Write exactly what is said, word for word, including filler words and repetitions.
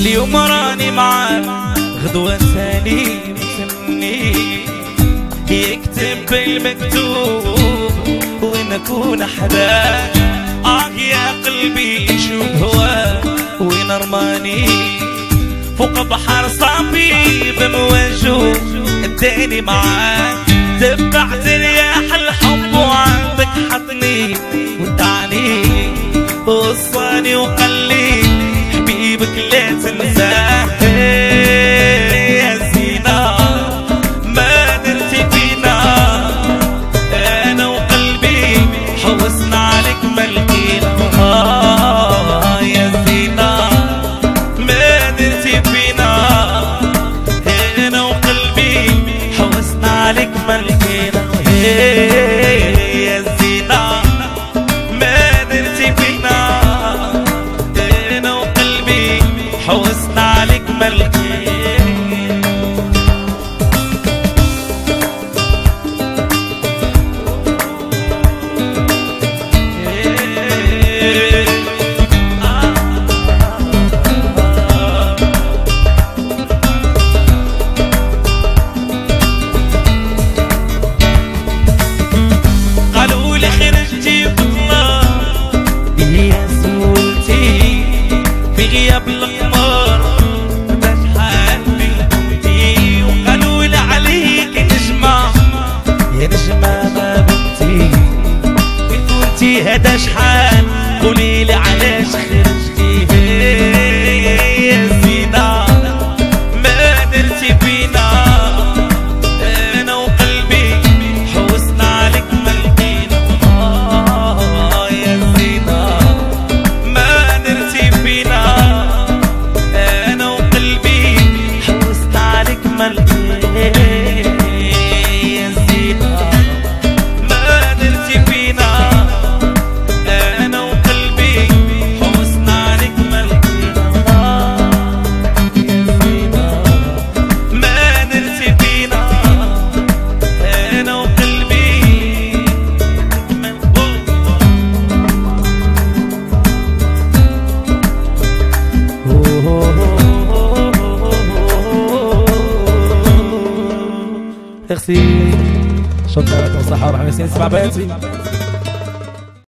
اليوم راني معاك غدوة ثاني مسمي يكتب المكتوب ونكون حداك. آه يا قلبي شوف هواك وين رماني فوق بحر صافي بمواجه اداني معاك. تبعت رياح الحب وعندك حطني ودعني وصاني وقلي حبيبك لا تنساه. يا زينة ما درتي فينا انا وقلبي حوسنا عليك ملقينا. آه يا زينة ما درتي فينا انا وقلبي حوسنا عليك ملقينا. يا زينة ما درتي فينا انا وقلبي حوسنا عليك ملقينا. غياب القمر باش حال بنتي وقالوا لي عليك نجمة يا نجمة ما بنتي كنتي هذا شحال قولي لي علاش خرجتي. يا زينة ما درتي فينا انا وقلبي حوسنا عليك ملقينا. آه يا زينة ما درتي فينا يا زينة ما درتي فينا انا وقلبي حوسنا عليك ملقينا. يا زينة ما درتي فينا انا وقلبي ميرسي. شكرا لكم، صحة ورحمة. نسمع بياتي.